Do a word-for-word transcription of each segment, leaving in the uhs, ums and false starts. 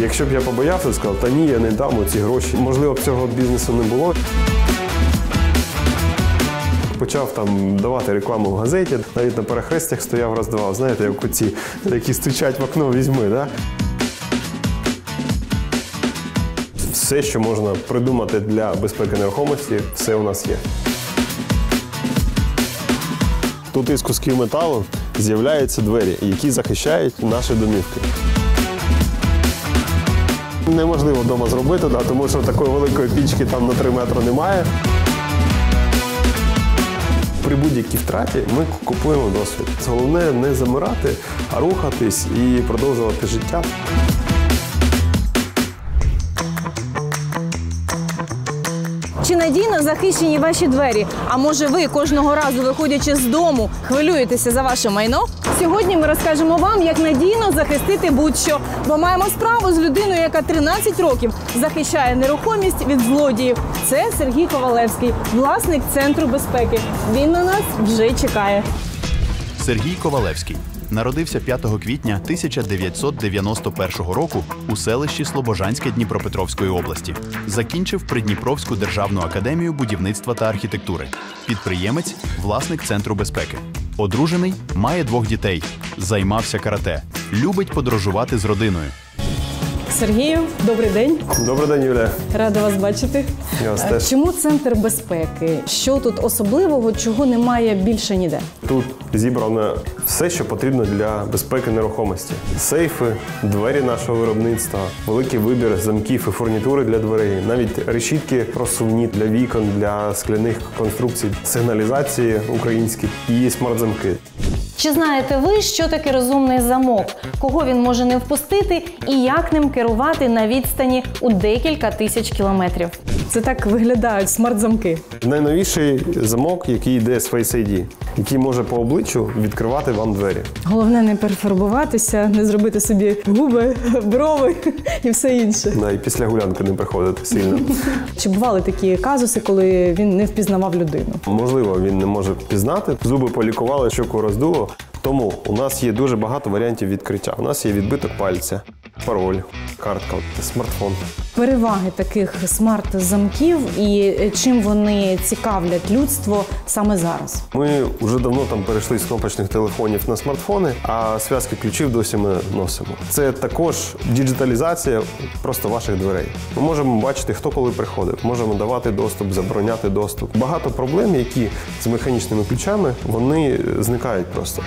Якщо б я побоявся, сказав, та ні, я не дам ці гроші. Можливо, б цього бізнесу не було. Почав там давати рекламу в газеті, навіть на перехрестях стояв раз-два. Знаєте, як оці, які стучать в окно, візьми, да? Все, що можна придумати для безпеки нерухомості, все у нас є. Тут із кусків металу з'являються двері, які захищають наші домівки. Неможливо вдома зробити, да, тому що такої великої пічки там на три метри немає. При будь-якій втраті ми купуємо досвід. Головне не замирати, а рухатись і продовжувати життя. Чи надійно захищені ваші двері? А може ви кожного разу, виходячи з дому, хвилюєтеся за ваше майно? Сьогодні ми розкажемо вам, як надійно захистити будь-що. Бо маємо справу з людиною, яка тринадцять років захищає нерухомість від злодіїв. Це Сергій Ковалевський, власник Центру безпеки. Він на нас вже чекає. Сергій Ковалевський народився п'ятого квітня тисяча дев'ятсот дев'яносто першого року у селищі Слобожанське Дніпропетровської області. Закінчив Придніпровську державну академію будівництва та архітектури. Підприємець, власник Центру безпеки. Одружений, має двох дітей. Займався карате. Любить подорожувати з родиною. Сергію, добрий день. Добрий день, Юлія. Рада вас бачити. Я вас теж. Чому Центр безпеки? Що тут особливого, чого немає більше ніде? Тут зібрано все, що потрібно для безпеки нерухомості. Сейфи, двері нашого виробництва, великий вибір замків і фурнітури для дверей, навіть решітки розсувні для вікон, для скляних конструкцій, сигналізації українські і смарт-замки. Чи знаєте ви, що таке розумний замок? Кого він може не впустити і як ним керувати на відстані у декілька тисяч кілометрів? Це так виглядають смарт-замки. Найновіший замок, який йде з Face ай ді, який може по обличчю відкривати вам двері. Головне не перефарбуватися, не зробити собі губи, брови і все інше. Да, і після гулянки не приходити сильно. Чи бували такі казуси, коли він не впізнавав людину? Можливо, він не може впізнати. Зуби полікували, щоку роздуло. Тому у нас є дуже багато варіантів відкриття. У нас є відбиток пальця, пароль, картка, смартфон. Переваги таких смарт-замків і чим вони цікавлять людство саме зараз? Ми вже давно там перейшли з кнопочних телефонів на смартфони, а зв'язки ключів досі ми носимо. Це також діджиталізація просто ваших дверей. Ми можемо бачити, хто коли приходив, можемо давати доступ, забороняти доступ. Багато проблем, які з механічними ключами, вони зникають просто.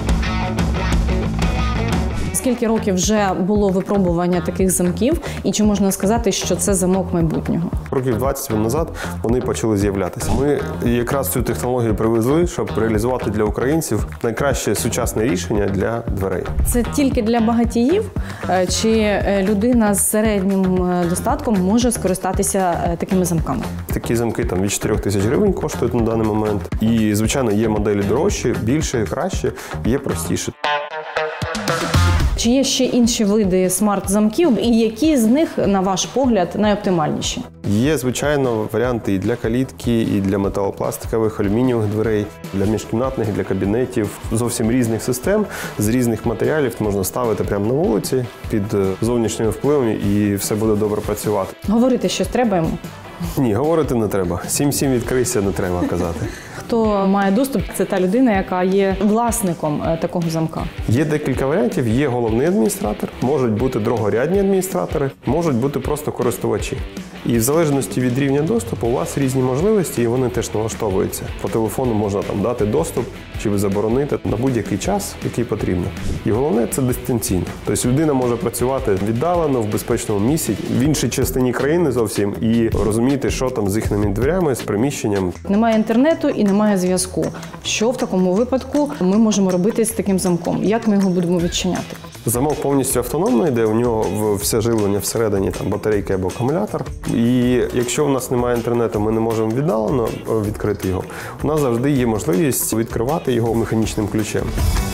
Скільки років вже було випробування таких замків, і чи можна сказати, що це замок майбутнього? Років двадцять назад вони почали з'являтися. Ми якраз цю технологію привезли, щоб реалізувати для українців найкраще сучасне рішення для дверей. Це тільки для багатіїв? Чи людина з середнім достатком може скористатися такими замками? Такі замки там від чотирьох тисяч гривень коштують на даний момент. І, звичайно, є моделі дорожчі, більше, краще, є простіше. Чи є ще інші види смарт-замків і які з них, на ваш погляд, найоптимальніші? Є, звичайно, варіанти і для калітки, і для металопластикових, алюмінієвих дверей, для міжкімнатних, для кабінетів. Зовсім різних систем, з різних матеріалів можна ставити прямо на вулиці під зовнішніми впливами і все буде добре працювати. Говорити щось треба йому? Ні, говорити не треба. Сім-сім відкрийся не треба казати. Хто має доступ, це та людина, яка є власником такого замка. Є декілька варіантів. Є головний адміністратор, можуть бути другорядні адміністратори, можуть бути просто користувачі. І в залежності від рівня доступу у вас різні можливості, і вони теж налаштовуються. По телефону можна там дати доступ чи заборонити на будь-який час, який потрібно. І головне – це дистанційно. Тобто людина може працювати віддалено, в безпечному місці, в іншій частині країни зовсім, і розуміти, що там з їхніми дверями, з приміщенням. Немає інтернету і немає зв'язку. Що в такому випадку ми можемо робити з таким замком? Як ми його будемо відчиняти? Замок повністю автономний, де у нього все живлення всередині, там батарейка або акумулятор. І якщо у нас немає інтернету, ми не можемо віддалено відкрити його, у нас завжди є можливість відкривати його механічним ключем.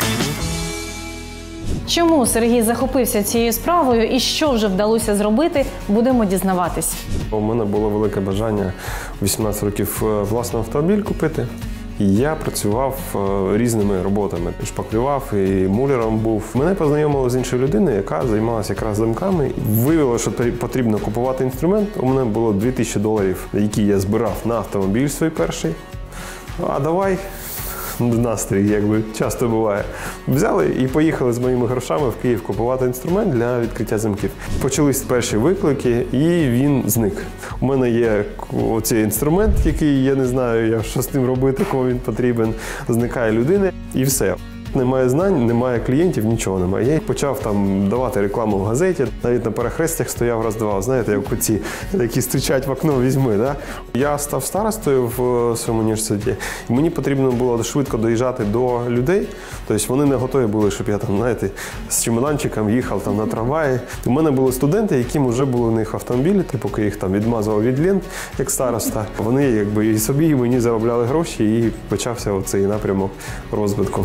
Чому Сергій захопився цією справою і що вже вдалося зробити, будемо дізнаватись. У мене було велике бажання вісімнадцять років власний автомобіль купити. І я працював різними роботами. Шпаклював і мулером був. Мене познайомили з іншою людиною, яка займалася якраз замками. Виявилося, що потрібно купувати інструмент. У мене було дві тисячі доларів, які я збирав на автомобіль свій перший. А давай, настрій, якби часто буває. Взяли і поїхали з моїми грошами в Київ купувати інструмент для відкриття замків. Почались перші виклики, і він зник. У мене є оцей інструмент, який я не знаю, що з ним робити, кому він потрібен. Зникає людина і все. Немає знань, немає клієнтів, нічого немає. Я почав там давати рекламу в газеті, навіть на перехрестях стояв раз-два. Знаєте, як оці, які стучать в окно, візьми. Да? Я став старостою в своєму університеті, і мені потрібно було швидко доїжджати до людей. Тобто вони не готові були, щоб я там, знаєте, з чемоданчиком їхав там на трамваї. У мене були студенти, яким вже були у них автомобілі, поки їх там відмазував від лент, як староста. Вони якби і собі, і мені заробляли гроші, і почався оцей напрямок розвитку.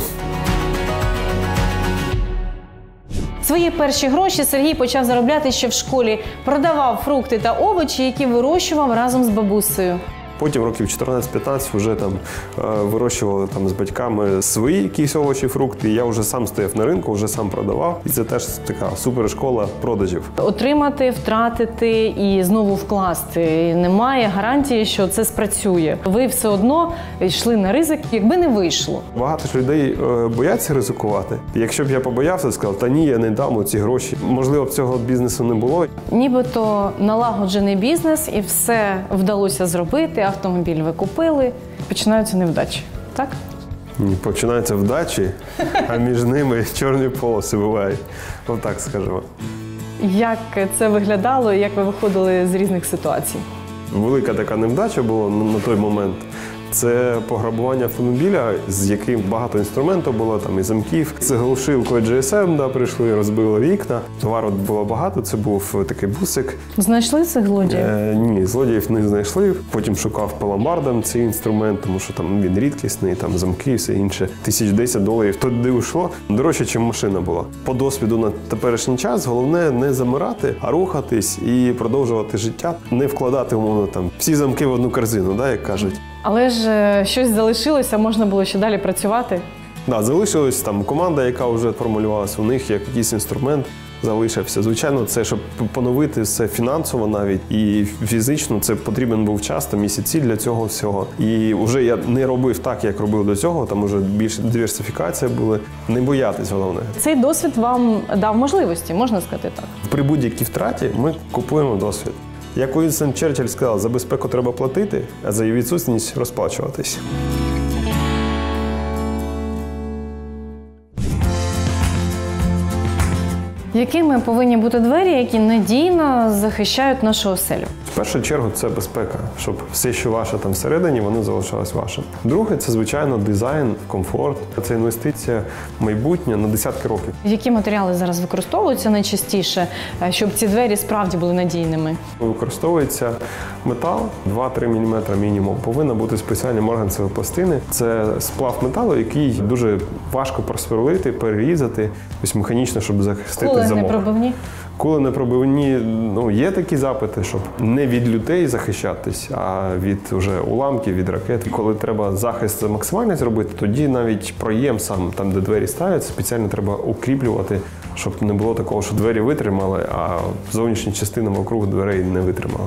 Свої перші гроші Сергій почав заробляти ще в школі. Продавав фрукти та овочі, які вирощував разом з бабусею. Потім років чотирнадцять-п'ятнадцять вже там вирощували там з батьками свої якісь овочі, фрукти. Я вже сам стояв на ринку, вже сам продавав. І це теж така супершкола продажів. Отримати, втратити і знову вкласти. Немає гарантії, що це спрацює. Ви все одно йшли на ризик, якби не вийшло. Багато ж людей бояться ризикувати. Якщо б я побоявся, сказав, та ні, я не дам ці гроші. Можливо, б цього бізнесу не було. Нібито налагоджений бізнес і все вдалося зробити. Автомобіль ви купили, починаються невдачі, так? Ні, починаються вдачі, а між ними чорні полоси бувають. Отак скажемо. Як це виглядало і як ви виходили з різних ситуацій? Велика така невдача була на той момент. Це пограбування автомобіля, з яким багато інструменту було, там і замків. З глушилкою джі ес ем, да, прийшли, розбили вікна. Товару було багато, це був такий бусик. Знайшли цих злодіїв? Е, ні, злодіїв не знайшли. Потім шукав по ломбардам цей інструмент, тому що там він рідкісний, там замки і все інше. Тисяч десять доларів туди ушло. Дорожче, ніж машина була. По досвіду на теперішній час головне не замирати, а рухатись і продовжувати життя. Не вкладати, умовно, там всі замки в одну корзину, да, як кажуть. Але ж щось залишилося, можна було ще далі працювати? Да, залишилась там команда, яка вже формулювалася, у них як якийсь інструмент залишився. Звичайно, це, щоб поновити все фінансово навіть і фізично, це потрібен був час, та місяці для цього всього. І вже я не робив так, як робив до цього, там вже більше диверсифікація була. Не боятись, головне. Цей досвід вам дав можливості, можна сказати так? При будь-якій втраті ми купуємо досвід. Як Уінстон Черчилль сказав, за безпеку треба платити, а за її відсутність розплачуватись. Якими повинні бути двері, які надійно захищають нашу оселю? В першу чергу це безпека, щоб все, що ваше там всередині, воно залишалось вашим. Друге, це, звичайно, дизайн, комфорт. Це інвестиція в майбутнє на десятки років. Які матеріали зараз використовуються найчастіше, щоб ці двері справді були надійними? Використовується метал два-три міліметри мінімум. Повинна бути спеціальні марганцеві пластини. Це сплав металу, який дуже важко просверлити, перерізати, ось механічно, щоб захистити замок. Кули непробивні? Кули непробивні, ну, є такі запити, щоб не від людей захищатись, а від уже уламків, від ракет. Коли треба захист максимально зробити, тоді навіть проєм сам, там, де двері ставляться, спеціально треба укріплювати, щоб не було такого, що двері витримали, а зовнішня частина вокруг дверей не витримала.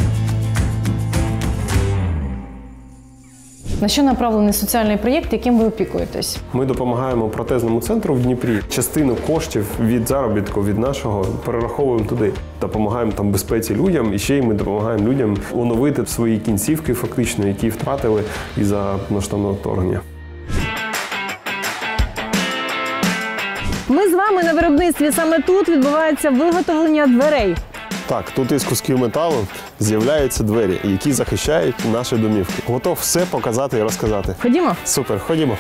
На що направлений соціальний проєкт, яким ви опікуєтесь? Ми допомагаємо протезному центру в Дніпрі. Частину коштів від заробітку, від нашого, перераховуємо туди. Допомагаємо там безпеці людям, і ще й ми допомагаємо людям оновити свої кінцівки, фактично, які втратили із-за масштабного вторгнення. Ми з вами на виробництві. Саме тут відбувається виготовлення дверей. Так, тут із кусків металу з'являються двері, які захищають наші домівки. Готов все показати і розказати. Ходімо? Супер, ходімо.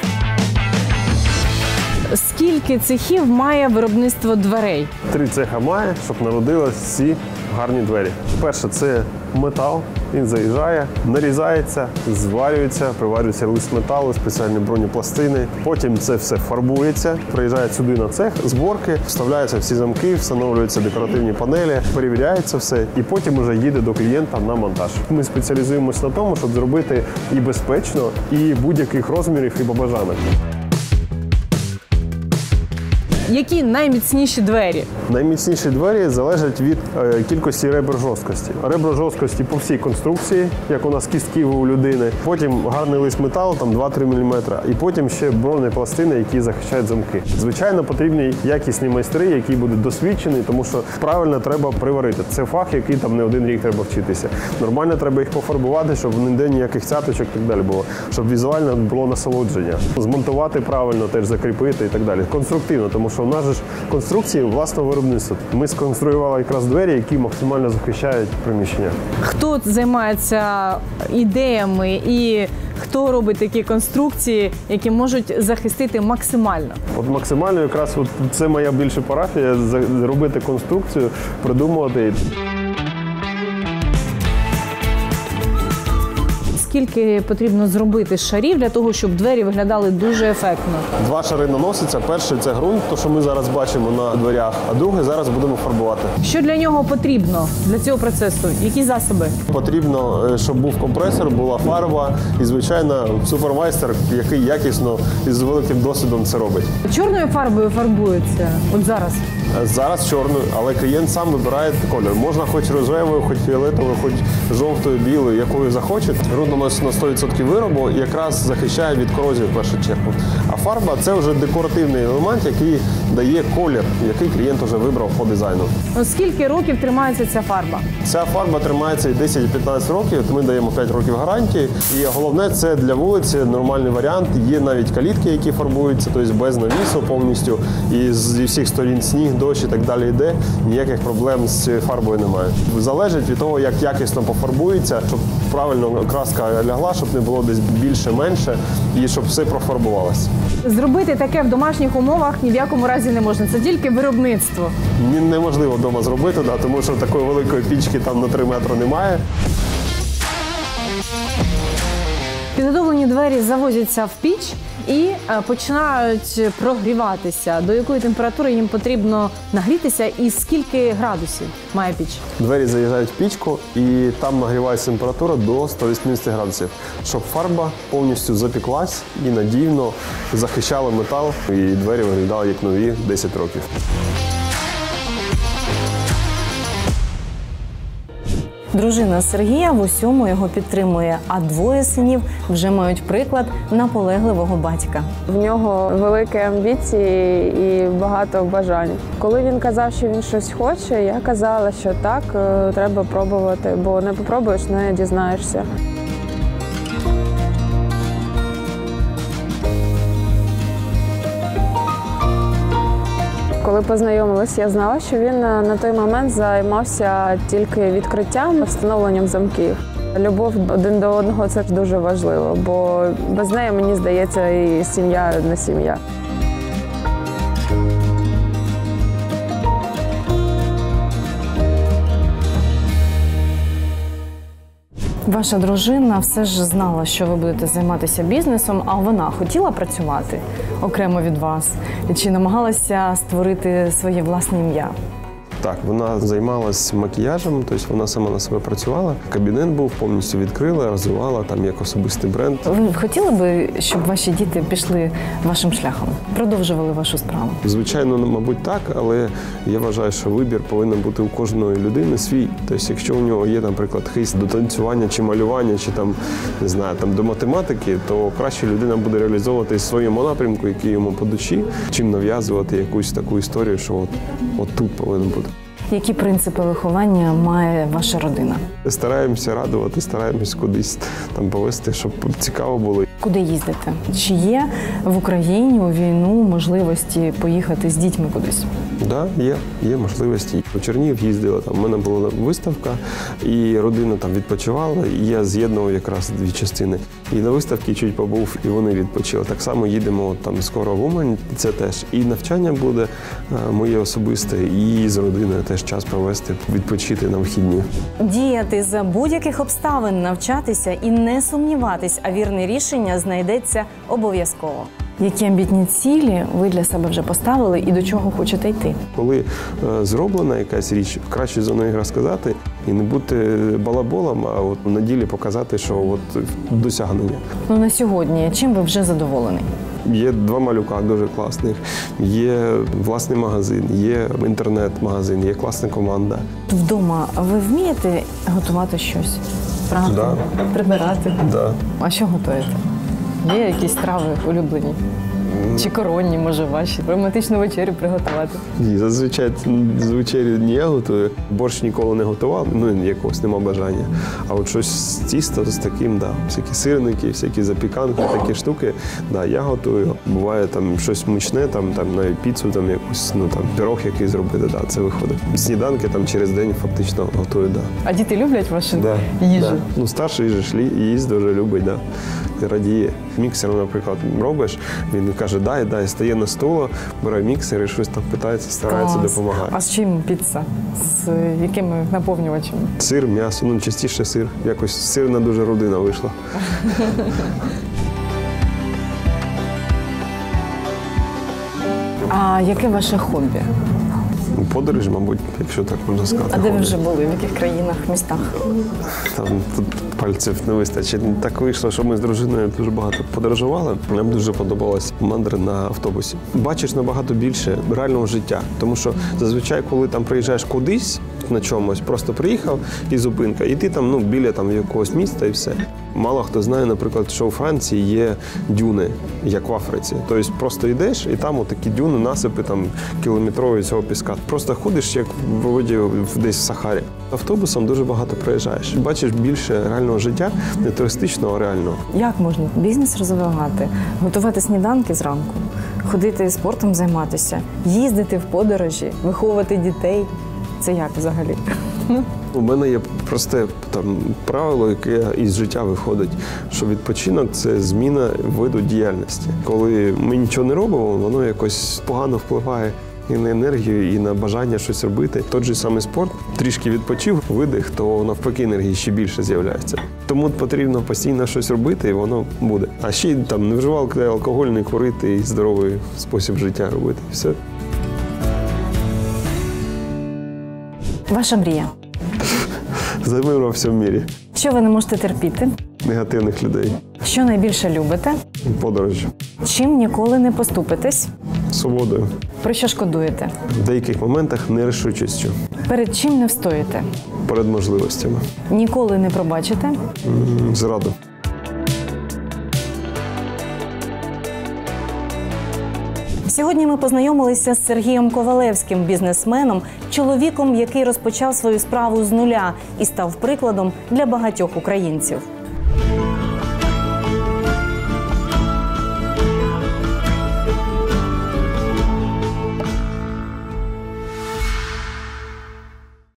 Скільки цехів має виробництво дверей? Три цеха має, щоб народились ці гарні двері. Перше – це метал. він заїжджає, нарізається, зварюється, приварюється лист металу, спеціальні бронепластини. Потім це все фарбується, приїжджає сюди на цех зборки, вставляються всі замки, встановлюються декоративні панелі, перевіряється все і потім вже їде до клієнта на монтаж. Ми спеціалізуємося на тому, щоб зробити і безпечно, і будь-яких розмірів і побажаних. Які найміцніші двері? Найміцніші двері залежать від е, кількості ребер жорсткості. Ребра жорсткості по всій конструкції, як у нас кістки у людини. Потім гарний лист металу, там два-три міліметри. І потім ще бронепластини, які захищають замки. Звичайно, потрібні якісні майстри, які будуть досвідчені, тому що правильно треба приварити. Це фах, який там не один рік треба вчитися. Нормально треба їх пофарбувати, щоб ніде ніяких цяточок і так далі було. Щоб візуально було насолодження. Змонтувати правильно, теж закріпити і так далі. Конструктивно, тому що у нас же ж конструкції власного виробництва. Ми сконструювали якраз двері, які максимально захищають приміщення. Хто займається ідеями і хто робить такі конструкції, які можуть захистити максимально? От максимально якраз от це моя більша парафія – зробити конструкцію, придумувати. Скільки потрібно зробити шарів для того, щоб двері виглядали дуже ефектно? Два шари наносяться. Перший – це ґрунт, то, що ми зараз бачимо на дверях, а другий зараз будемо фарбувати. Що для нього потрібно, для цього процесу? Які засоби? Потрібно, щоб був компресор, була фарба і, звичайно, супермайстер, який якісно і з великим досвідом це робить. Чорною фарбою фарбується от зараз? Зараз чорною, але клієнт сам вибирає кольор. Можна хоч рожевою, хоч фіолетовою, хоч жовтою, білою, якою захоче. Ґрунт на сто відсотків виробу якраз захищає від корозії в першу чергу. А фарба – це вже декоративний елемент, який дає колір, який клієнт вже вибрав по дизайну. Ну, скільки років тримається ця фарба? Ця фарба тримається і десять-п'ятнадцять років, ми даємо п'ять років гарантії. І головне – це для вулиці нормальний варіант. Є навіть калітки, які фарбуються, тобто без навісу повністю. І зі всіх сторін сніг, дощ і так далі йде, ніяких проблем з цією фарбою немає. Залежить від того, як якісно пофарбується, щоб правильно краска лягла, щоб не було десь більше-менше і щоб все профарбувалося. Зробити таке в домашніх умовах ні в якому разі не можна, це тільки виробництво. Неможливо вдома зробити, да, тому що такої великої пічки там на три метри немає. Підготовлені двері завозяться в піч і починають прогріватися. До якої температури їм потрібно нагрітися і скільки градусів має піч? Двері заїжджають в пічку і там нагрівається температура до ста вісімдесяти градусів, щоб фарба повністю запіклась і надійно захищала метал, і двері виглядали як нові десять років. Дружина Сергія в усьому його підтримує, а двоє синів вже мають приклад наполегливого батька. В нього великі амбіції і багато бажань. Коли він казав, що він щось хоче, я казала, що так, треба пробувати, бо не попробуєш, не дізнаєшся. Коли познайомилась, я знала, що він на той момент займався тільки відкриттям, встановленням замків. Любов один до одного – це дуже важливо, бо без неї, мені здається, і сім'я не сім'я. Ваша дружина все ж знала, що ви будете займатися бізнесом, а вона хотіла працювати окремо від вас? Чи намагалася створити своє власне ім'я? Так, вона займалась макіяжем, тобто вона сама на себе працювала. Кабінет був, повністю відкрила, розвивала там як особистий бренд. Ви хотіли би, щоб ваші діти пішли вашим шляхом, продовжували вашу справу? Звичайно, мабуть, так, але я вважаю, що вибір повинен бути у кожної людини свій. Тобто, якщо у нього є, наприклад, хист до танцювання чи малювання, чи там, не знаю, там до математики, то краще людина буде реалізовувати в своєму напрямку, який йому по душі, чим нав'язувати якусь таку історію, що от, от тут повинен бути. Які принципи виховання має ваша родина? Стараємося радувати, стараємось кудись там повести, щоб цікаво було. Куди їздите? Чи є в Україні у війну можливості поїхати з дітьми кудись? Так, да, є, є можливості. У Чернігів їздила, там, у мене була виставка, і родина там відпочивала, і я з'єднував якраз дві частини. І на виставці чуть побув, і вони відпочили. Так само їдемо там скоро в Умань, це теж. І навчання буде моє особисте, і з родиною теж час провести, відпочити на вихідні. Діяти за будь-яких обставин, навчатися і не сумніватись, а вірне рішення знайдеться обов'язково. Які амбітні цілі ви для себе вже поставили і до чого хочете йти? Коли е, зроблена якась річ, краще за неї розказати і не бути балаболом, а от на ділі показати, що от досягнення. Ну на сьогодні чим ви вже задоволений? Є два малюка дуже класних, є власний магазин, є інтернет-магазин, є класна команда. Вдома ви вмієте готувати щось? Прати, Да. прибирати? Да. А що готуєте? Є якісь страви улюблені? Чи коронні, може, ваші? Романтичну вечерю приготувати? Ні, зазвичай з вечері не я готую. Борщ ніколи не готував, ну якогось нема бажання. А от щось з тіста з таким, да. Всякі сирники, всякі запіканки, такі штуки, да, я готую. Буває там щось мучне, там, там навіть піцу, там якусь, ну там пирог якийсь зробити, да, це виходить. Сніданки там через день фактично готую, да. А діти люблять вашу Да, їжу? Да. Ну, старший же шлі, їсть дуже любить, да. Радіє. Міксером, наприклад, робиш, він каже, дай, дай, стає на столу, бере міксер і щось там питається, старається, Клас. допомагає. А з чим піца? З якими наповнювачами? Сир, м'ясо, ну частіше сир. Якось сирна дуже родина вийшла. А яке ваше хобі? Подорож, мабуть, якщо так можна сказати. А де ви хобі. вже були? В яких країнах, містах? Там тут пальців не вистачить. Так вийшло, що ми з дружиною дуже багато подорожували. Нам дуже подобалась мандри на автобусі. Бачиш набагато більше реального життя. Тому що зазвичай, коли там приїжджаєш кудись на чомусь, просто приїхав і зупинка, і ти там ну, біля там, якогось міста і все. Мало хто знає, наприклад, що у Франції є дюни, як в Африці. Тобто просто йдеш, і там такі дюни, насипи там, кілометрові цього піска. Просто ходиш, як в воді десь в Сахарі. Автобусом дуже багато проїжджаєш. Бачиш більше реального життя, не туристичного, а реального. Як можна бізнес розвивати, готувати сніданки зранку, ходити спортом займатися, їздити в подорожі, виховувати дітей? Це як взагалі? У мене є просте там правило, яке із життя виходить, що відпочинок – це зміна виду діяльності. Коли ми нічого не робимо, воно якось погано впливає і на енергію, і на бажання щось робити. Той же самий спорт, трішки відпочив, видих, то навпаки енергії ще більше з'являється. Тому потрібно постійно щось робити, і воно буде. А ще й там не вживати алкоголь, не курити і здоровий спосіб життя робити. Все. Ваша мрія? За мир во всьому мірі. Що ви не можете терпіти? Негативних людей. Що найбільше любите? Подорожі. Чим ніколи не поступитесь? Свободою. Про що шкодуєте? В деяких моментах нерішучістю. Перед чим не встоїте? Перед можливостями. Ніколи не пробачите? М, Зраду. Сьогодні ми познайомилися з Сергієм Ковалевським, бізнесменом, чоловіком, який розпочав свою справу з нуля і став прикладом для багатьох українців.